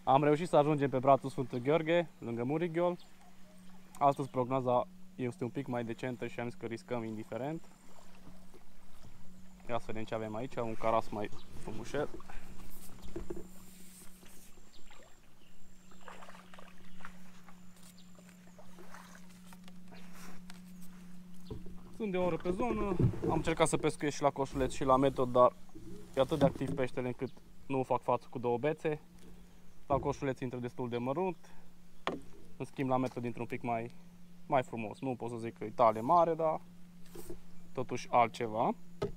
Am reușit să ajungem pe brațul Sfântul Gheorghe, lângă Murighiol. Astăzi prognoza este un pic mai decentă și am zis că riscăm indiferent. Ia să vedem ce avem aici, un caras mai frumușel. Sunt de o oră pe zonă, am încercat să pescuiesc și la coșuleț și la metod, dar e atât de activ peștele încât nu fac față cu două bețe. La coșuleț intră destul de mărunt, în schimb la metod intră un pic mai frumos. Nu pot să zic că e tale mare, dar totuși altceva.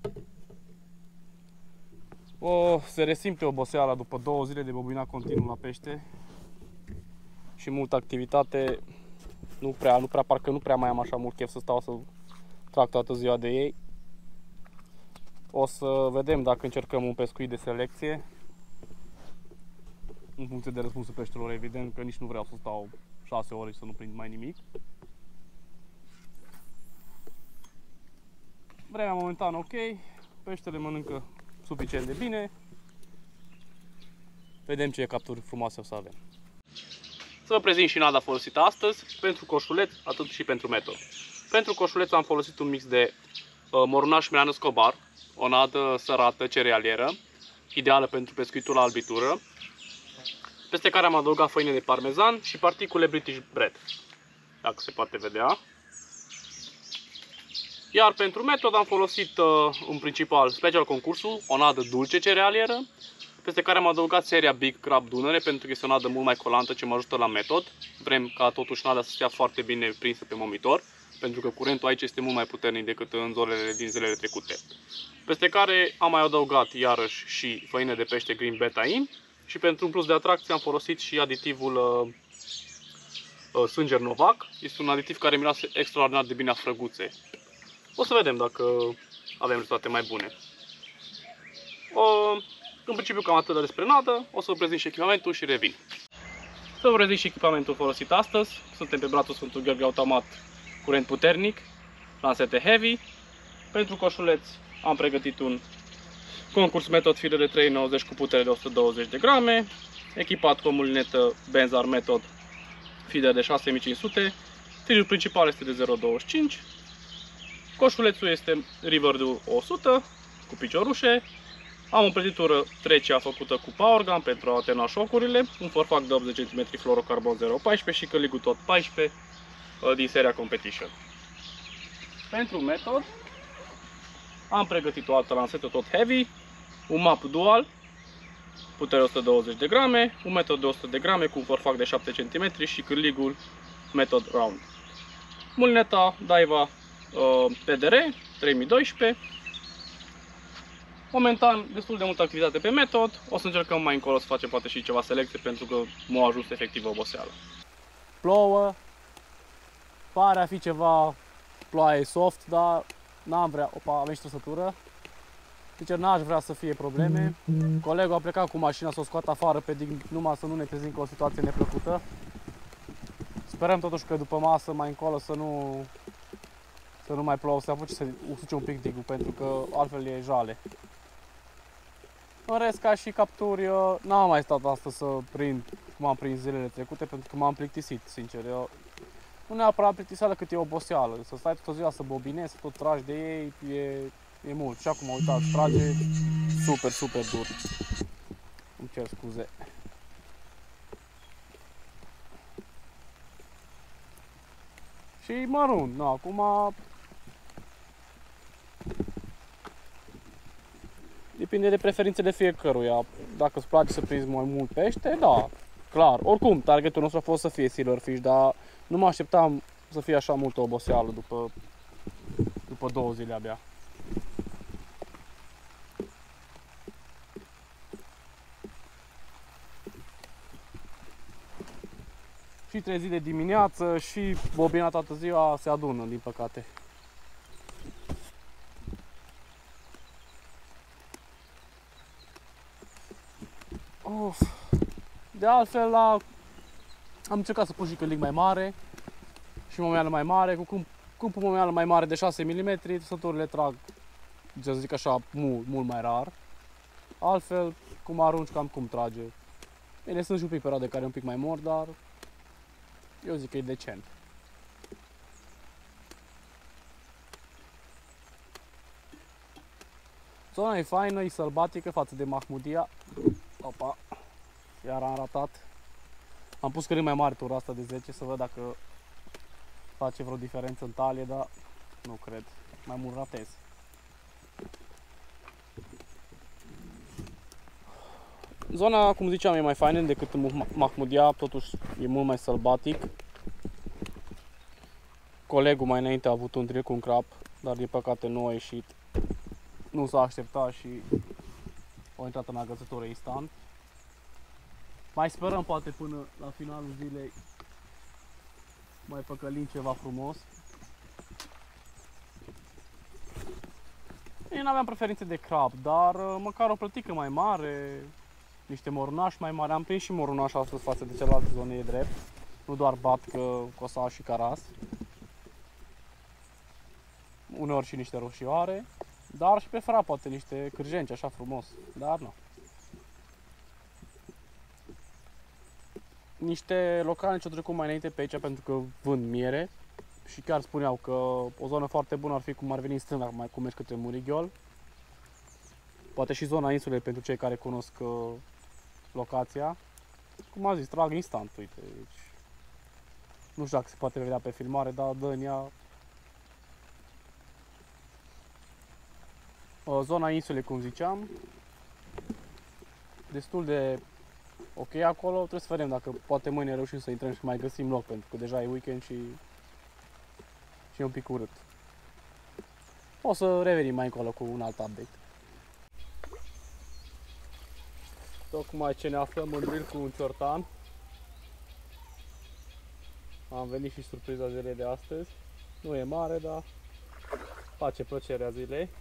Se resimte oboseala după 2 zile de bobina continuu la pește și multă activitate. Parcă nu prea mai am așa mult chef să stau să trag toată ziua de ei. O să vedem dacă încercăm un pescuit de selecție în funcție de răspunsul peștelor, evident că nici nu vreau să stau 6 ore și să nu prind mai nimic. Vremea momentan ok, peștele mănâncă suficient de bine. Vedem ce capturi frumoase o să avem. Să vă prezint și nada folosită astăzi, pentru coșuleț, atât și pentru metod. Pentru coșuleț am folosit un mix de morunaș Milan Escobar, o nadă sărată, cerealieră, ideală pentru pescuitul la albitură, peste care am adăugat făină de parmezan și particule British Bread, dacă se poate vedea. Iar pentru metod am folosit în principal Special Concursul, o nadă dulce cerealieră, peste care am adăugat seria Big Crab Dunăre, pentru că este o nadă mult mai colantă ce mă ajută la metod. Vrem ca totuși nada să stea foarte bine prinsă pe momitor, pentru că curentul aici este mult mai puternic decât în zonele din zilele trecute. Peste care am mai adăugat iarăși și făină de pește Green Betaine și pentru un plus de atracție am folosit și aditivul Sânger Novac. Este un aditiv care miroase extraordinar de bine a frăguțe. O să vedem dacă avem rezultate mai bune. În principiu cam atât despre nadă. O să vă prezint și echipamentul și revin. Să vă prezint și echipamentul folosit astăzi. Suntem pe brațul Sfântul Gheorghe automat, curent puternic, lansete heavy. Pentru coșuleț am pregătit un concurs metod feeder de 3,90 cu putere de 120 de grame, echipat cu o mulinetă Benzar Method feeder de 6500. Tirul principal este de 0,25. Coșulețul este Riverdew 100 cu piciorușe. Am o prăjitură trecea făcută cu Powergun pentru a atenua șocurile, un forfac de 80 cm fluorocarbon 0,14 și căligul tot 14 din seria Competition. Pentru metod am pregătit o altă lansetă tot heavy, un map dual, putere 120 de grame, un metod de 100 de grame cu un forfac de 7 cm și cârligul metod round. Mulineta Daiwa PDR 3012. Momentan destul de multă activitate pe metod. O să încercăm mai încolo să facem poate și ceva selecție, pentru că m-a ajuns efectiv oboseală. Plouă, pare a fi ceva ploaie soft, dar n-am vrea. Opa, avem și trăsătură. Sincer, n-aș vrea să fie probleme. Colegul a plecat cu mașina să o scoată afară pe dig, numai să nu ne trezim cu o situație neplăcută. Sperăm totuși că după masă mai încolo să nu mai plouă, să apuce să usuce un pic digul, pentru că altfel e jale. În rest, ca și capturi, n-am mai stat astăzi să prind cum am prins zilele trecute, pentru că m-am plictisit, sincer. Nu neapărat plictiseală, cât e oboseală. Să stai toată ziua să bobinezi, să tot tragi de ei, e mult. Și acum, uitați, trage super dur. Îmi cer scuze. Și mărunt, acum depinde de preferințele fiecăruia. Dacă îți place să prinzi mai mult pește, da, clar. Oricum, targetul nostru a fost să fie silverfish, dar nu mă așteptam să fie așa multă oboseală după 2 zile abia. Și trezit de dimineață și bobina toată ziua se adună, din păcate. De altfel, am încercat să pun și cârlig mai mare și momeală mai mare. Cum pun momeală mai mare de 6 mm, trăsăturile trag, să zic așa, mult mai rar. Altfel, cum arunci, cam cum trage. Bine, sunt și un pic perioade care e un pic mai mor, dar eu zic că e decent. Zona e faină, e sălbatică față de Mahmudia. Opa, iar am ratat. Am pus cârlig mai mare tura asta de 10 să văd dacă face vreo diferență în talie, dar nu cred. Mai mult ratez. Zona, cum ziceam, e mai faină decât în Mahmudia, totuși e mult mai sălbatic. Colegul mai înainte a avut un drill cu un crap, dar din păcate nu a ieșit. Nu s-a așteptat și a intrat în agățătură instant. Mai sperăm poate până la finalul zilei mai păcălim ceva frumos. Eu nu aveam preferințe de crab, dar măcar o plătică mai mare, niște morunași mai mari. Am prins și morunași astăzi față de celelalte zone, e drept. Nu doar batcă, cosa și caras. Uneori și niște roșioare, dar și prefera poate niște cârjenci așa frumos, dar nu. Niște localnici au trecut mai înainte pe aici pentru că vând miere și chiar spuneau că o zonă foarte bună ar fi cum ar veni în stânga, mai cum mergi către Murighiol. Poate și zona insulei pentru cei care cunosc locația. Cum am zis, trag instant, uite, deci nu știu dacă se poate vedea pe filmare, dar dă în ea. Zona insulei, cum ziceam, destul de ok acolo, trebuie să vedem dacă poate mâine reușim să intrăm și mai găsim loc, pentru că deja e weekend și e un pic urât. O să revenim mai încolo cu un alt update. Tocmai ce ne aflăm în drill cu un ciortan. Am venit și surpriza zilei de astăzi. Nu e mare, dar face plăcerea zilei.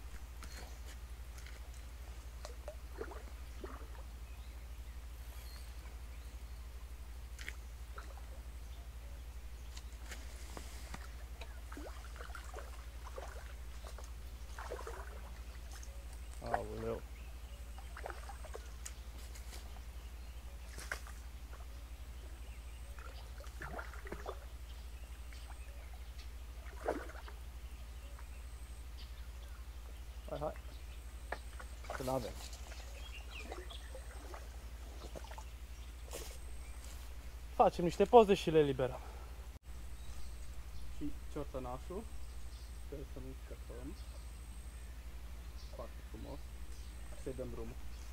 Aoleu. Hai. Să-l avem. Facem niște poze și le eliberăm. Și ciortănașul. Sper să nu scăpăm. Foarte frumos. Să-i dăm drumul.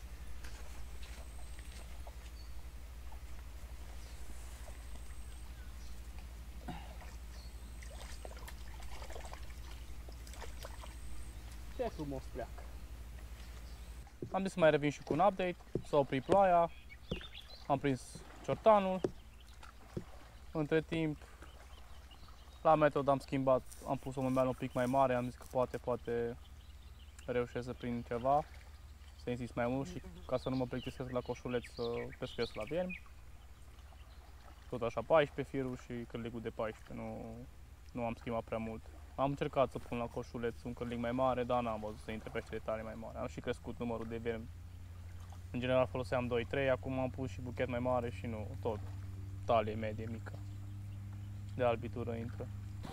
Ce frumos pleacă. Am zis să mai revin și cu un update. S-a oprit ploaia. Am prins ciortanul. Între timp, la metod am schimbat, am pus o mămeală un pic mai mare, am zis că poate reușesc să prind ceva, să insist mai mult și ca să nu mă plictisesc la coșuleț să pescuiesc la viermi. Tot așa 14 firul și cârligul de 14, nu am schimbat prea mult. Am încercat să pun la coșuleț un cârlig mai mare, dar n-am văzut să intre pește de tare mai mare. Am și crescut numărul de viermi. În general foloseam 2-3, acum am pus și buchet mai mare și nu, tot talie medie mică. De albitură intră.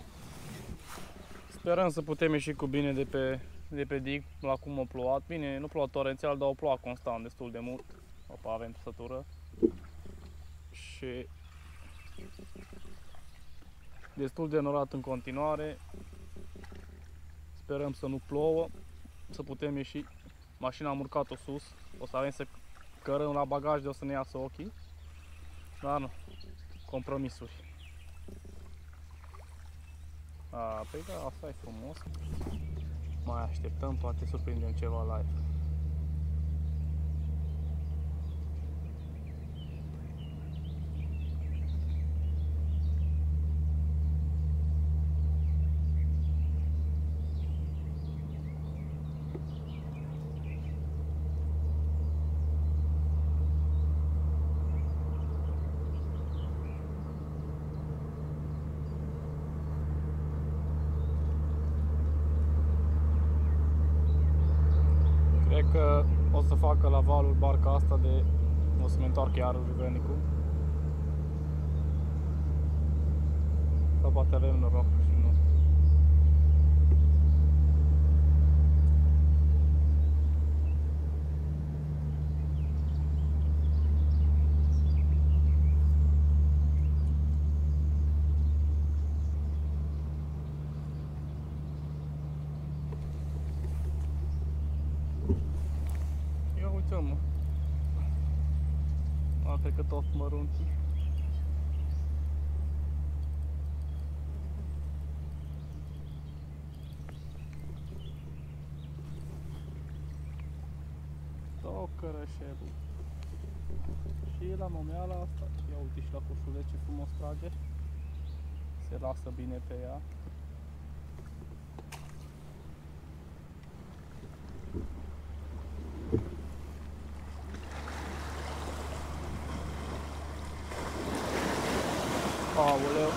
Sperăm să putem ieși cu bine de pe dig, la cum a plouat. Bine, nu plouă torențial, dar a plouat constant destul de mult. Opa, avem trăsătură. Și destul de norat în continuare. Sperăm să nu plouă, să putem ieși. Mașina am urcat-o sus, o să avem să cărăm la bagaj de o să ne iasă ochii. Dar nu, compromisuri. Păi da, asta e frumos. Mai așteptăm, poate surprindem ceva live. Cred că o să facă la valul barca asta de O să-mi întoarcă iar juvenicul. Sau poate avem noroc și nu. Ia uite-mă. A, cred că tot mărunții. Cărășelul. Și la momeala asta, ia uite și la coșuleț ce frumos trage. Se lasă bine pe ea. Aoleu!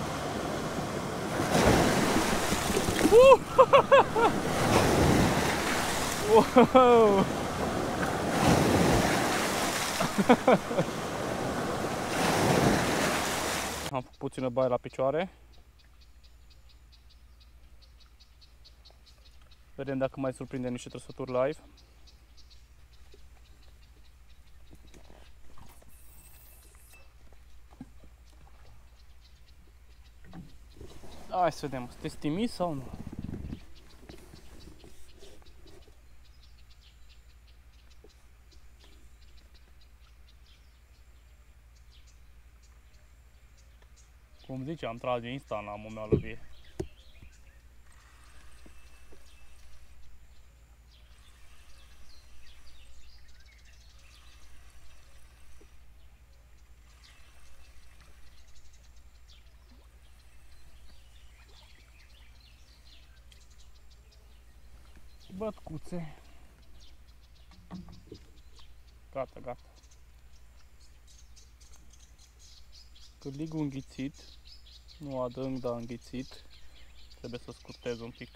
Wow! Am făcut puțină baie la picioare. Vedem dacă mai surprinde niște trăsături live. Hai să vedem, sunteți timiți sau nu? Cum ziceam, trage instant la momeală vie. Bătcuțe. Gata, gata. Cârligul înghițit, nu adânc, dar înghițit. Trebuie să scurtez un pic.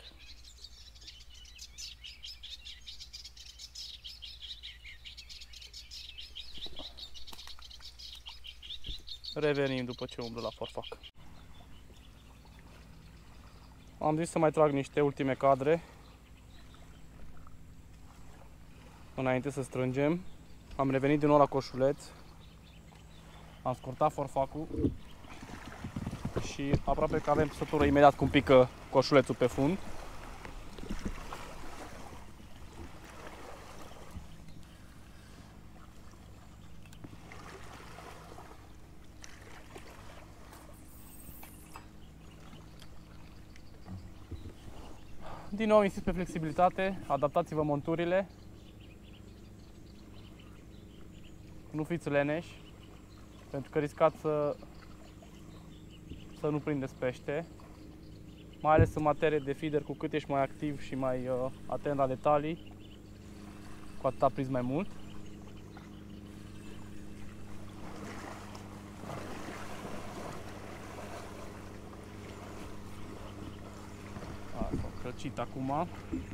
Revenim după ce umblă la forfac. Am zis să mai trag niște ultime cadre înainte să strângem. Am revenit din nou la coșuleț. Am scurtat forfacul și aproape că avem trăsătură imediat cum pică coșulețul pe fund. Din nou insist pe flexibilitate, adaptați-vă monturile, nu fiți leneși, pentru că riscați să nu prindeți pește, mai ales în materie de feeder, cu cât ești mai activ și mai atent la detalii, cu atât prinzi mai mult. S-a crăcit acum.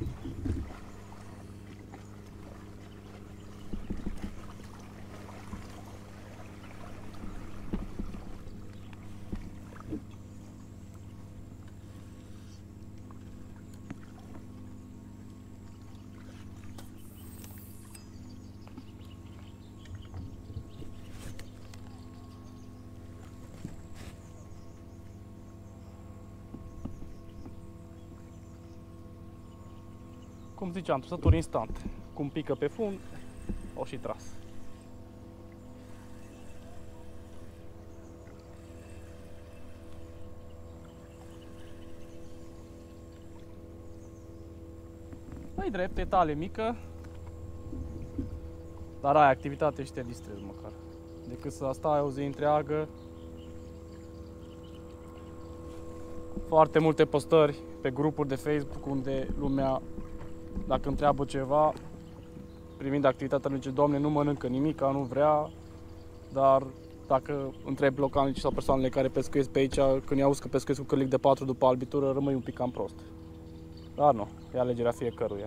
Cum ziceam, trăsături instant. Cum pică pe fund, o și tras. Păi drept, e tale mică, dar ai activitate și te distrezi măcar. Decât să stai o zi întreagă. Foarte multe postări pe grupuri de Facebook unde lumea, dacă întreabă ceva privind activitatea, nu zice: Doamne, nu mănâncă nimic, nu vrea. Dar dacă întrebi localnici sau persoanele care pescuiesc pe aici, când i-auzi că pescuiesc cu cârlig de 4 după albitură, rămâi un pic cam prost. Dar nu, e alegerea fiecăruia.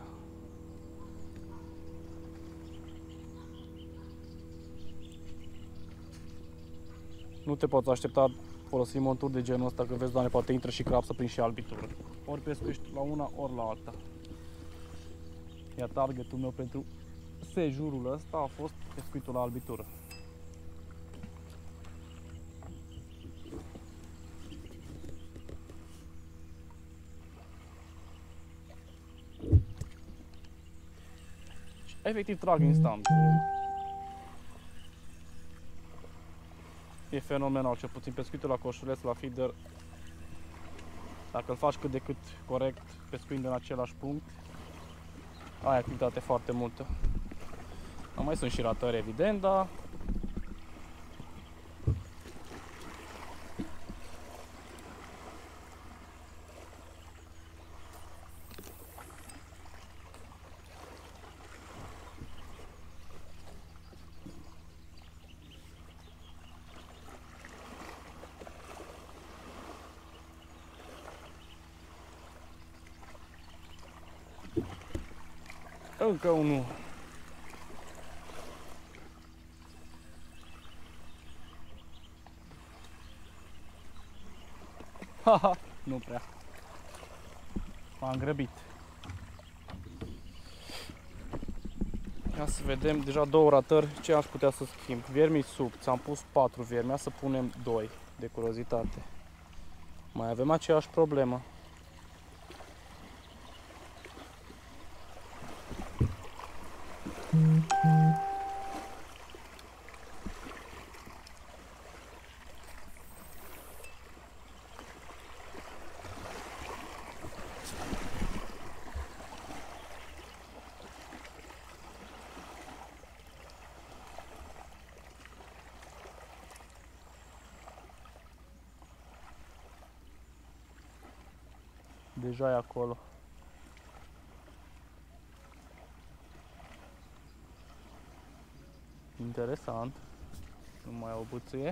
Nu te poți aștepta folosim monturi de genul ăsta, că vezi, Doamne, poate intră și crab să prind și albitură. Ori pescuiești la una, ori la alta. Iar targetul meu pentru sejurul ăsta a fost pescuitul la albitură. Și efectiv trag instant. E fenomenal, cel puțin pescuitul la coșuleț, la feeder. Dacă îl faci cât de cât corect, pescuind în același punct, ai activitate foarte multă. Mai sunt și ratări, evident, dar încă unul. Haha, nu prea. M-am grăbit. Ia să vedem, deja 2 ratări, ce aș putea să schimb. Viermii sub, ți-am pus 4 viermi, ia să punem 2 de curiozitate. Mai avem aceeași problemă. Deja e acolo. Interesant. Nu mai au buție.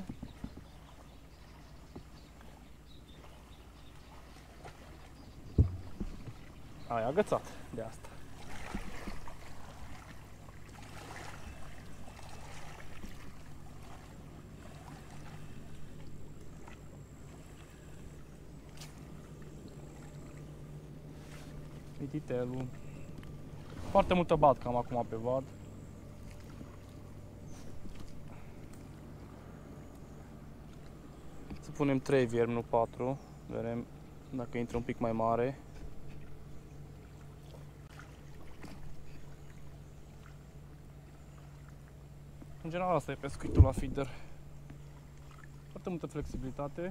Ai agățat de asta. Mititelul. Foarte multă batcă am acum pe vad. Să punem 3 viermi, nu 4. Vedem dacă intră un pic mai mare. În general asta e pescuitul la feeder. Foarte multă flexibilitate.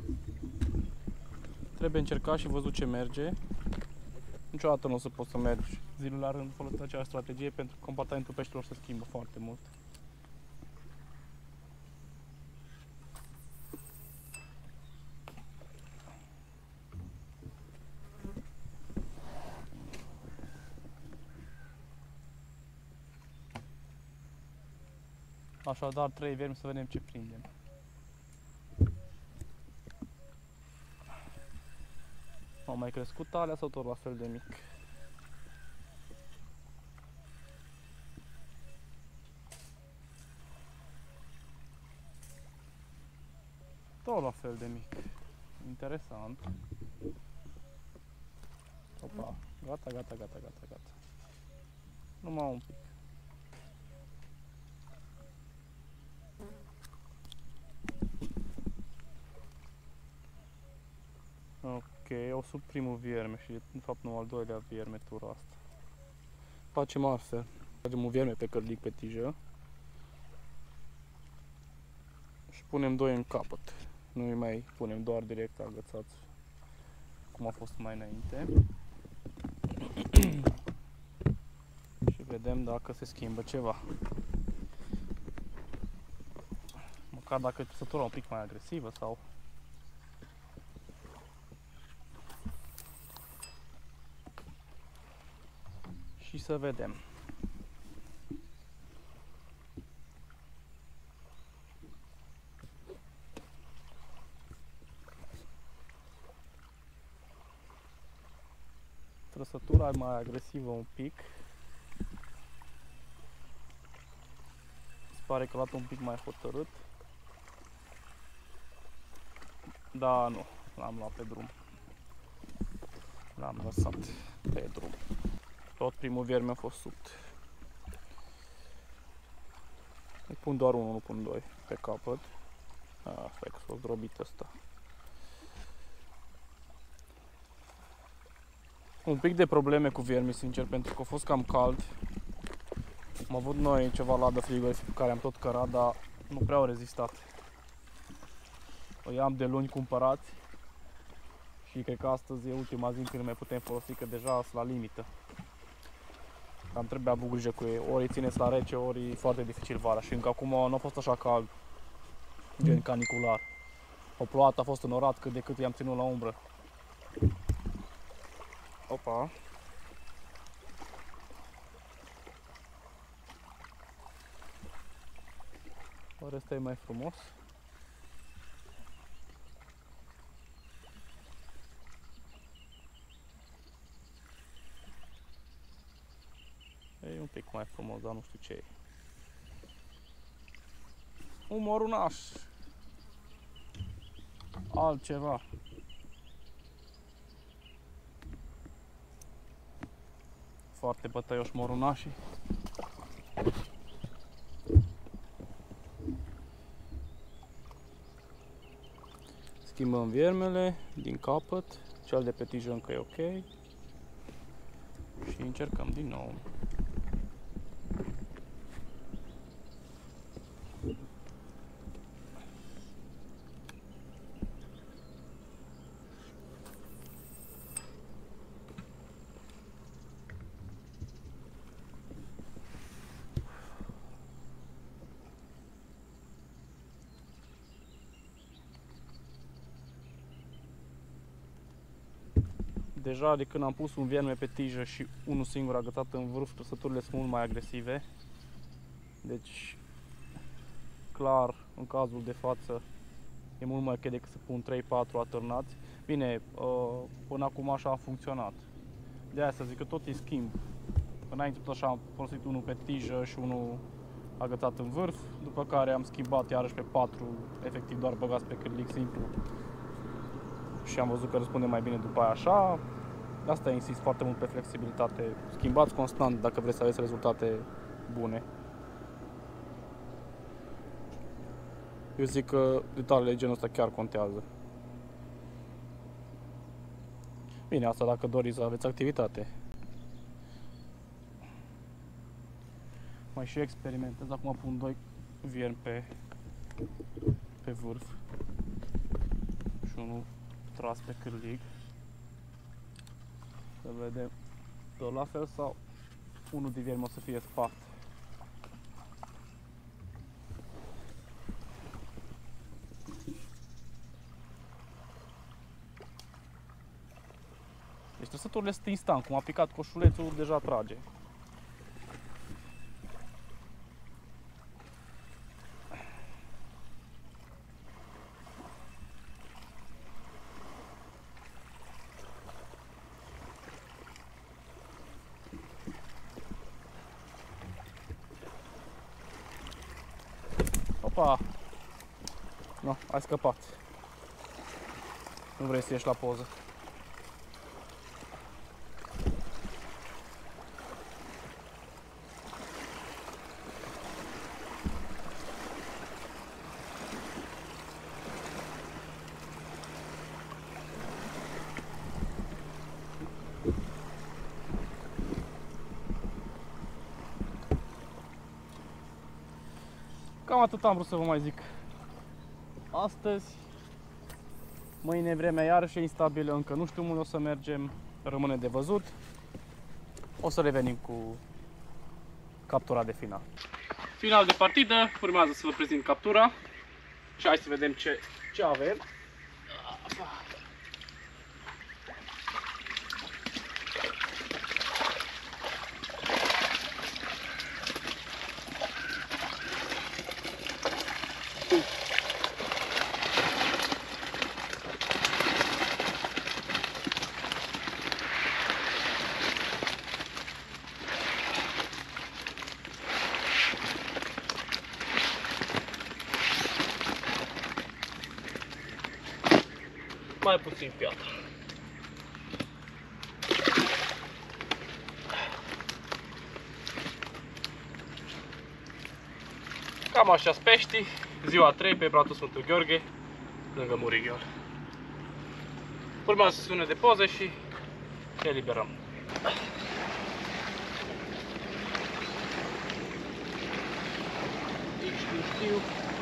Trebuie încercat și văzut ce merge. Niciodată nu o să poți să mergi zilul la rând folosind aceeași strategie, pentru că comportamentul peștilor se schimbă foarte mult. Așadar 3 viermi să vedem ce prindem. Au mai crescut talea sau tot la fel de mic? Tot la fel de mic. Interesant. Opa, gata. Numai un pic. Ok, o sub primul vierme și de fapt nu al doilea vierme tura asta. Facem altfel. Facem un vierme pe cărlic pe tijă și punem 2 în capăt. Nu îi mai punem doar direct agățați cum a fost mai înainte. Și vedem dacă se schimbă ceva. Măcar dacă țesătura un pic mai agresivă sau... Și să vedem. Trăsătura e mai agresivă un pic. Se pare că l-a luat un pic mai hotărât. Da, nu, l-am luat pe drum. L-am lăsat pe drum. Tot primul vierme a fost subt. Îi pun doar unul, nu pun doi pe capăt. Stai că s-a zdrobit ăsta. Un pic de probleme cu viermi, sincer, pentru că a fost cam cald. Am avut noi ceva ladă frigorifică pe care am tot cărat, dar nu prea au rezistat. O am de luni cumpărați și cred că astăzi e ultima zi când mai putem folosi, că deja sunt la limită. Am trebuit avut grijă cu ei, ori îi țineți la rece, ori e foarte dificil vara și încă acum nu a fost așa cald, gen canicular. O plouat a fost înorat cât de cât i-am ținut la umbră. Opa! Oare ăsta e mai frumos? E un pic mai frumos, dar nu știu ce e. Un morunaș. Altceva. Foarte bătăioși morunașii. Schimbăm viermele din capăt, cel de pe tijă încă e ok și încercăm din nou. Deja de când am pus un vierme pe tijă și unul singur agățat în vârf, trăsăturile sunt mult mai agresive. Deci, clar, în cazul de față, e mult mai ok decât să pun 3-4 atârnați. Bine, până acum așa a funcționat. De aia să zic că tot îi schimb. Înainte tot așa am folosit unul pe tijă și unul agățat în vârf, după care am schimbat iarăși pe 4, efectiv doar băgați pe cârlic simplu. Și am văzut că răspunde mai bine după aia așa. Asta insist foarte mult pe flexibilitate. Schimbați constant dacă vreți să aveți rezultate bune. Eu zic că detaliile genul ăsta chiar contează. Bine, asta dacă doriți să aveți activitate. Mai și experimentez. Acum pun 2 viermi pe vârf și unul tras pe cârlig. Să vedem tot la fel sau unul de viermi o să fie spart. Deci trăsăturile sunt instant, cum a picat coșulețul, deja trage. Opa! No, ai scăpat. Nu vrei să ieși la poză. Cam atât am vrut să vă mai zic astăzi. Mâine vremea iarăși e instabilă, încă nu știu unde o să mergem, rămâne de văzut. O să revenim cu captura de final. Final de partidă, urmează să vă prezint captura și hai să vedem ce avem. mai puțin piatră. Cam așa pești, ziua 3 pe Bratul Sfântul Gheorghe, lângă Murighiol. Urmează sesiune de poze și ne eliberăm. Știu.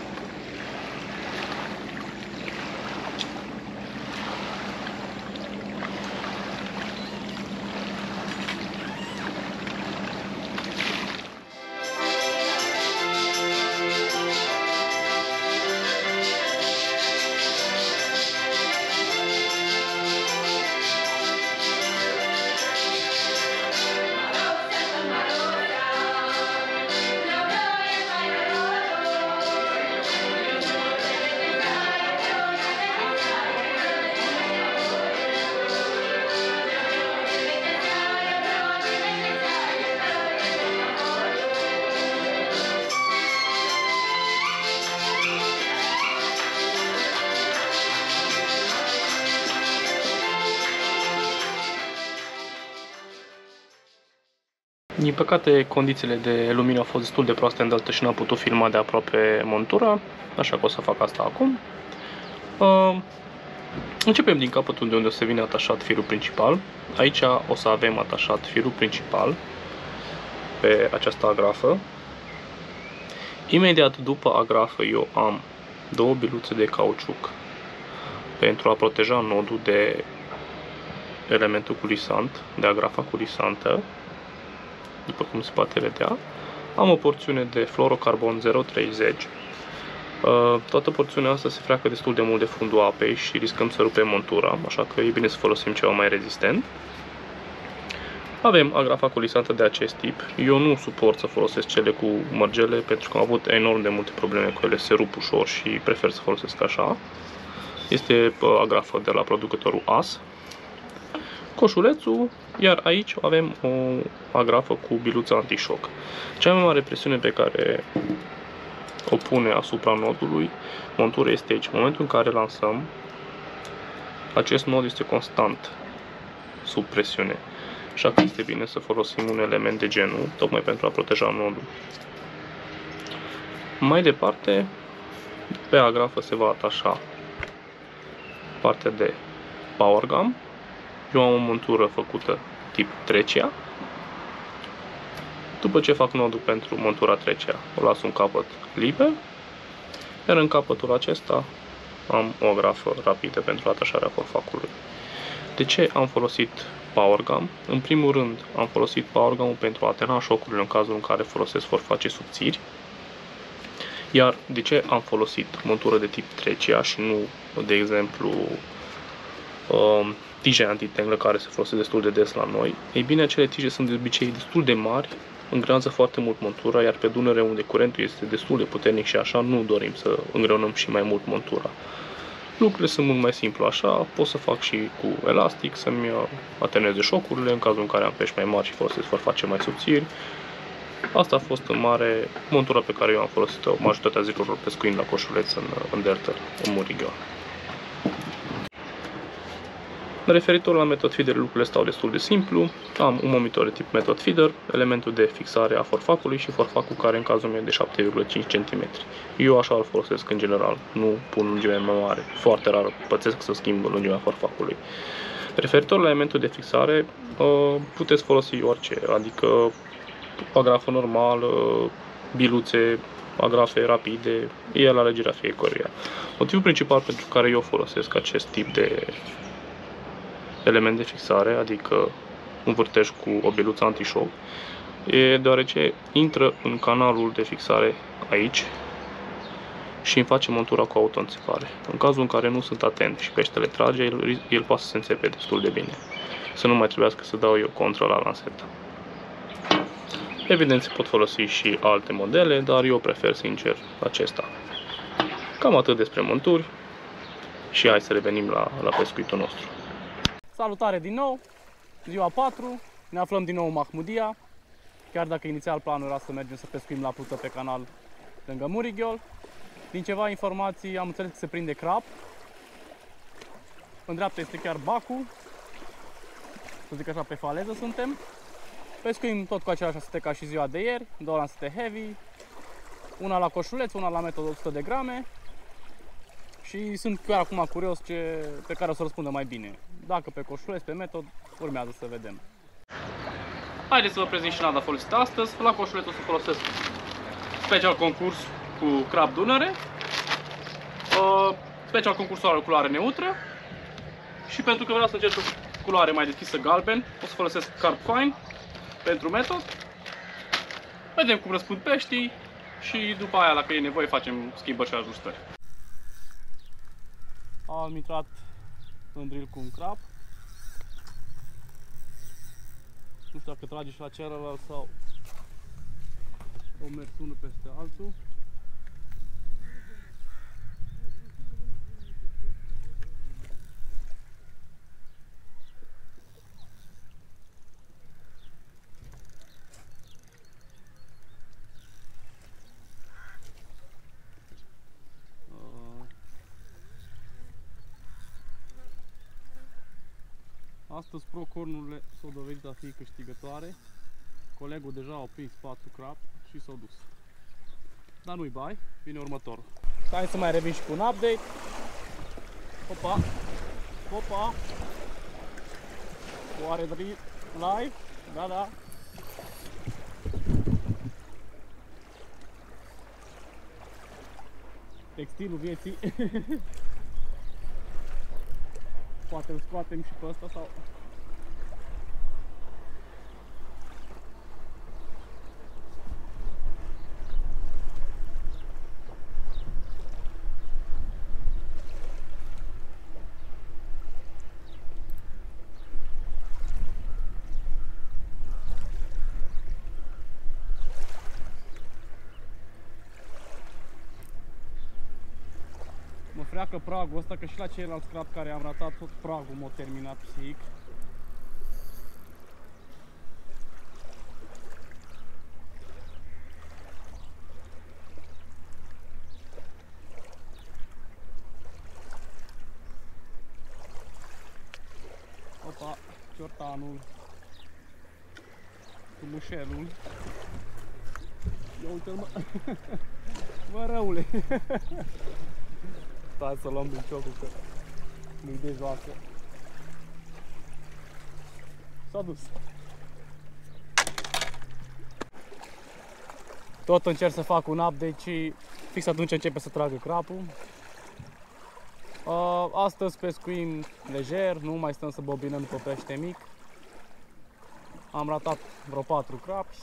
Din păcate, condițiile de lumină au fost destul de proaste în delta și n-am putut filma de aproape montura, așa că o să fac asta acum. Începem din capătul de unde o să vină atașat firul principal. Aici o să avem atașat firul principal pe această agrafă. Imediat după agrafă eu am două biluțe de cauciuc pentru a proteja nodul de elementul culisant, de agrafa culisantă. După cum se poate vedea, am o porțiune de fluorocarbon 030. Toată porțiunea asta se freacă destul de mult de fundul apei și riscăm să rupem montura, așa că e bine să folosim ceva mai rezistent. Avem agrafa culisantă de acest tip. Eu nu suport să folosesc cele cu mărgele pentru că am avut enorm de multe probleme cu ele, se rup ușor și prefer să folosesc așa. Este agrafă de la producătorul AS. Coșulețul, iar aici avem o agrafă cu biluța antișoc. Cea mai mare presiune pe care o pune asupra nodului montura este aici. În momentul în care lansăm, acest nod este constant sub presiune. Așa că este bine să folosim un element de genul, tocmai pentru a proteja nodul. Mai departe, pe agrafă se va atașa partea de power gum. Eu am o montură făcută tip Trecia. După ce fac nodul pentru montura Trecia, o las un capăt liber, iar în capătul acesta am o agrafă rapidă pentru atașarea forfacului. De ce am folosit power gum? În primul rând, am folosit power gum pentru a atena șocurile în cazul în care folosesc forface subțiri. Iar de ce am folosit montură de tip Trecia și nu, de exemplu, tije antitenglă care se folosesc destul de des la noi? Ei bine, acele tije sunt de obicei destul de mari, îngreună foarte mult montura, iar pe Dunăre, unde curentul este destul de puternic și așa, nu dorim să îngreunăm și mai mult montura. Lucrurile sunt mult mai simplu așa, pot să fac și cu elastic să-mi atenueze șocurile în cazul în care am pești mai mari și folosesc forface mai subțiri. Asta a fost în mare montura pe care eu am folosit-o majoritatea zilelor pescuind la coșuleț în delta, în Murighiol. Referitor la method feeder, lucrurile stau destul de simplu. Am un monitor de tip method feeder, elementul de fixare a forfacului și forfacul care în cazul meu e de 7,5 cm. Eu așa îl folosesc în general, nu pun lungime mai mare. Foarte rar pățesc să schimb lungimea forfacului. Referitor la elementul de fixare, puteți folosi orice, adică agrafă normală, biluțe, agrafe rapide, e la alegerea fiecăruia. Motivul principal pentru care eu folosesc acest tip de element de fixare, adică un vârtej cu o biluță antișoc, e deoarece intră în canalul de fixare aici și îmi face montura cu autoînțepare. În cazul în care nu sunt atent și peștele trage, el poate să se înțepe destul de bine. Să nu mai trebuiască să dau eu control la lansetă. Evident, se pot folosi și alte modele, dar eu prefer sincer acesta. Cam atât despre monturi și hai să revenim la pescuitul nostru. Salutare din nou, ziua 4, ne aflăm din nou în Mahmudia, chiar dacă inițial planul era să mergem să pescuim la plută pe canal lângă Murighiol. Din ceva informații am înțeles că se prinde crab în dreapta este chiar bacul, să zic așa, pe faleză suntem. Pescuim tot cu același lansete ca și ziua de ieri, două lansete heavy, una la coșuleț, una la metod 100 de grame. Și sunt chiar acum curios pe care o să răspundă mai bine. Dacă pe coșuleț, pe metod, urmează să vedem. Haideți să vă prezint și nada folosită astăzi. La coșuleț o să folosesc special concurs cu crab Dunăre, special concursul are culoare neutră și pentru că vreau să încerc o culoare mai deschisă galben, o să folosesc Carp Fine pentru metod. Vedem cum răspund peștii și după aia, dacă e nevoie, facem schimbări și ajustări. Am intrat în drill cu un crab. Nu știu dacă trage și la celălalt sau o mers unul peste altul. Astăzi pro-cornurile s-au dovedit a fi câștigătoare. Colegul deja a prins 4 crab și s-au dus. Dar nu-i bai, vine următorul. Hai să mai revin și cu un update. Opa! Opa! Oare live? Da, da! Textilul vieții. Poate îl scoatem și pe ăsta sau... Mă freacă pragul ăsta, că și la ceilalți crab care am ratat tot pragul m-a terminat psihic. Opa, ciortanul cu mușelul. Ia uite-l, mă! Mă, răule! Stai să luăm din ciocul că nu-i de joacă. S-a dus. Tot încerc să fac un update și fix atunci începe să tragă crapul. Astăzi pescuim lejer, nu mai stăm să bobinăm pe pește mic. Am ratat vreo 4 crapi,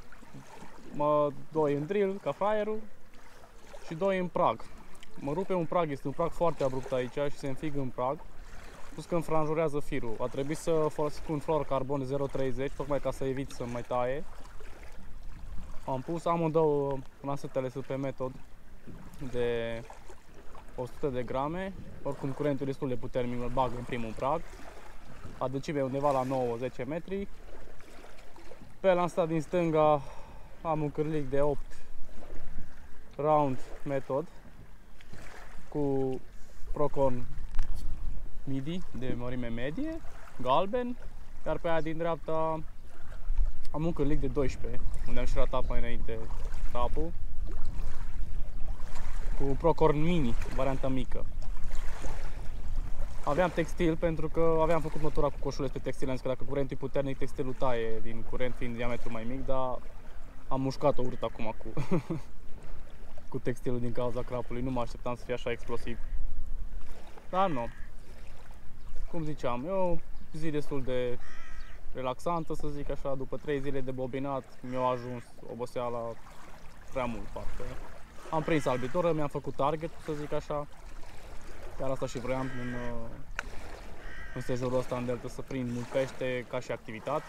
2 în drill, ca fraierul, și 2 în prag. Mă rupe un prag, este un prag foarte abrupt aici și se înfig în prag, plus că înfranjurează firul. A trebuit să folosesc un fluorocarbon 0,30, tocmai ca să evit să mai taie. Am pus amândouă lansetele sunt pe metod de 100 de grame, oricum curentul destul de puternic, îl bag în primul prag. Adâncime undeva la 9-10 metri. Pe lanseta din stânga am un cârlic de 8 round metod cu Procon midi de mărime medie, galben, iar pe aia din dreapta am un cârlic de 12, unde am și ratat mai înainte capul, cu Procorn mini, varianta mică. Aveam textil pentru că aveam făcut mătura cu coșuleț pe textil, am zis că dacă curentul e puternic, textilul taie, din curent fiind diametru mai mic, dar am mușcat-o urât acum cu textilul din cauza crapului, nu mă așteptam să fie așa explosiv. Dar nu. Cum ziceam, e o zi destul de relaxantă, să zic așa, după 3 zile de bobinat mi-a ajuns oboseala prea mult, parcă. Am prins albitoră, mi-am făcut target, să zic așa. Chiar asta și vroiam în sezonul ăsta în delta, să prind mult pește ca și activitate.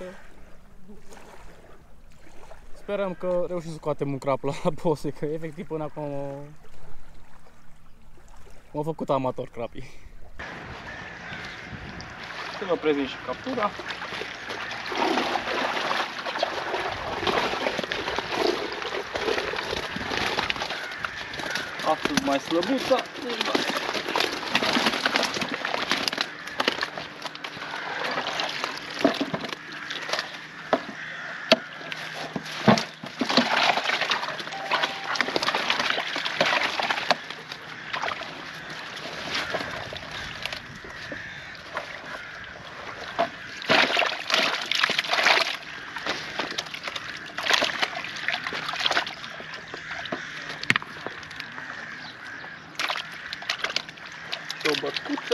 Sperăm că reușim să scoatem un crap la pose, că efectiv până acum m-a făcut amator crapii. Să vă prezint și captura. Astăzi mai slăbuță. băscuță.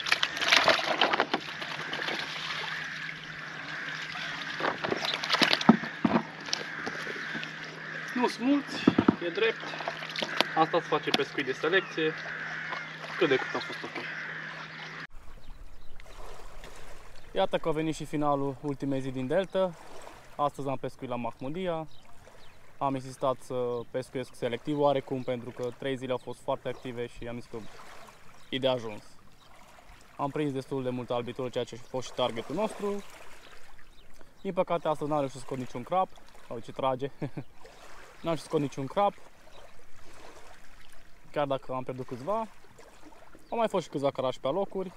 Nu sunt mulți, e drept. Asta se face pescuit de selecție. Cât de cât a fost ok. Iată că a venit și finalul ultimei zi din Delta. Astăzi am pescuit la Mahmudia. Am insistat să pescuiesc selectiv oarecum pentru că 3 zile au fost foarte active și am zis că e de ajuns. Am prins destul de multă albitură, ceea ce a fost și targetul nostru. Din păcate astăzi n-am reușit să scot niciun crab. Uite ce trage. N-am reușit să scot niciun crab. Chiar dacă am pierdut câțiva. Au mai fost și câțiva carași pe alocuri.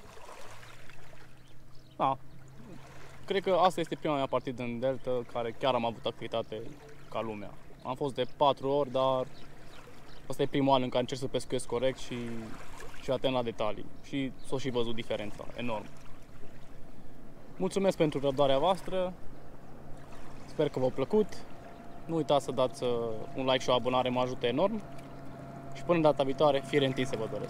Da. Cred că asta este prima mea partidă în Delta care chiar am avut activitate ca lumea. Am fost de 4 ori, dar asta e primul an în care încerc să pescuiesc corect și atent la detalii. Și s-o și văzut diferența, enorm. Mulțumesc pentru răbdarea voastră. Sper că v-a plăcut. Nu uitați să dați un like și o abonare, mă ajută enorm. Și până data viitoare, fire întinse vă doresc.